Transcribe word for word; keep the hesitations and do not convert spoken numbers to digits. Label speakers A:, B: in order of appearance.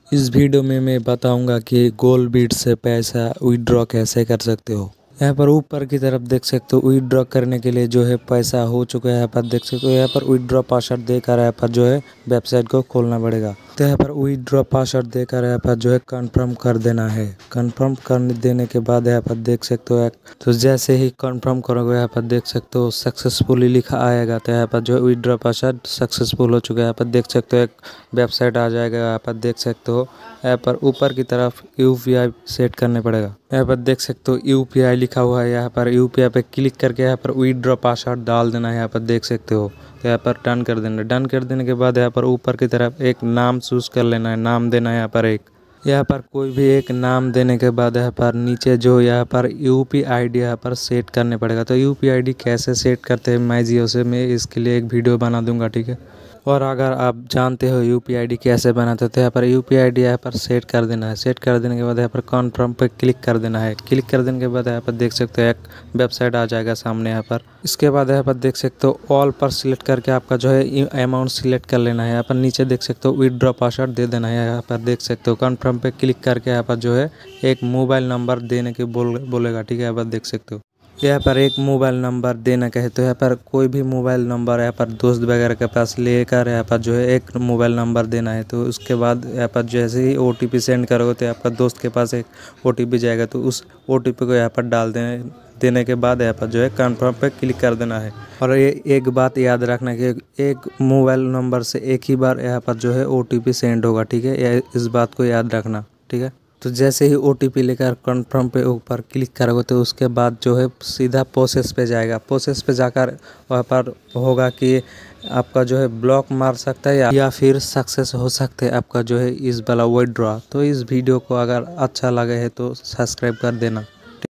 A: इस वीडियो में मैं बताऊंगा कि गोल्डबीट से पैसा विड्रॉ कैसे कर सकते हो। यहाँ पर ऊपर की तरफ देख सकते हो विड्रॉ करने के लिए जो है पैसा हो चुका है। यहाँ पर देख सकते हो यहाँ पर विड्रॉ पासवर्ड देकर यहाँ पर जो है वेबसाइट को खोलना पड़ेगा। तो यहाँ पर विड्रॉ पासवर्ड देकर यहाँ पर जो है कंफर्म कर देना है। कंफर्म कर देने के बाद यहाँ पर देख सकते हो तो जैसे ही कंफर्म करोगे यहाँ पर देख सकते हो सक्सेसफुली लिखा आएगा। तो यहाँ पर जो है विड्रॉ पासवर्ड सक्सेसफुल हो चुका है। यहाँ पर देख सकते हो एक वेबसाइट आ जाएगा। यहाँ पर देख सकते हो यहाँ पर ऊपर की तरफ यूपीआई सेट करने पड़ेगा। यहाँ पर देख सकते हो यूपीआई लिखा हुआ है। यहाँ पर यूपीआई पे क्लिक करके यहाँ पर विड्रॉ पासवर्ड डाल देना है। यहाँ पर देख सकते हो तो यहाँ पर डन कर देना। डन कर देने के बाद यहाँ पर ऊपर की तरफ एक नाम चूज कर लेना है। नाम देना है यहाँ पर एक यहाँ पर कोई भी एक नाम देने के बाद यहाँ पर नीचे जो यहाँ पर यूपीआई आईडी यहाँ पर सेट करने पड़ेगा। तो यूपीआई आईडी कैसे सेट करते हैं माई जियो से, मैं इसके लिए एक वीडियो बना दूंगा, ठीक है। और अगर आप जानते हो यूपीआई आईडी कैसे बनाते हो तो यहाँ पर यूपीआई आईडी यहाँ पर सेट कर देना है। सेट कर देने के बाद यहाँ पर कन्फर्म पे क्लिक कर देना है। क्लिक कर देने के बाद यहाँ पर देख सकते हो एक वेबसाइट आ जाएगा सामने। यहाँ पर इसके बाद यहाँ पर देख सकते हो ऑल पर सिलेक्ट करके आपका जो है अमाउंट सिलेक्ट कर लेना है। यहाँ पर नीचे देख सकते हो विड्रॉ पासवर्ड दे देना है। यहाँ पर देख सकते हो कन्फर्म पे क्लिक करके यहाँ पर जो है एक मोबाइल नंबर देने के बोल बोलेगा, ठीक है। यहाँ पर देख सकते हो यहाँ पर एक मोबाइल नंबर देना कहे तो यहाँ पर कोई भी मोबाइल नंबर यहाँ पर दोस्त वगैरह के पास लेकर यहाँ पर जो है एक मोबाइल नंबर देना है। तो उसके बाद यहाँ पर जैसे ही ओटीपी सेंड करोगे तो आपका दोस्त के पास एक ओटीपी जाएगा। तो उस ओटीपी को यहाँ पर डाल देने देने के बाद यहाँ पर जो है कन्फर्म पे क्लिक कर देना है। और ये एक बात याद रखना कि एक मोबाइल नंबर से एक ही बार यहाँ पर जो है ओटीपी सेंड होगा, ठीक है। इस बात को याद रखना, ठीक है। तो जैसे ही ओटीपी लेकर कन्फर्म पे ऊपर क्लिक करोगे तो उसके बाद जो है सीधा प्रोसेस पे जाएगा। प्रोसेस पे जाकर वहाँ पर होगा कि आपका जो है ब्लॉक मार सकता है या, या फिर सक्सेस हो सकता है आपका जो है इस वाला विड्रॉ। तो इस वीडियो को अगर अच्छा लगे है तो सब्सक्राइब कर देना।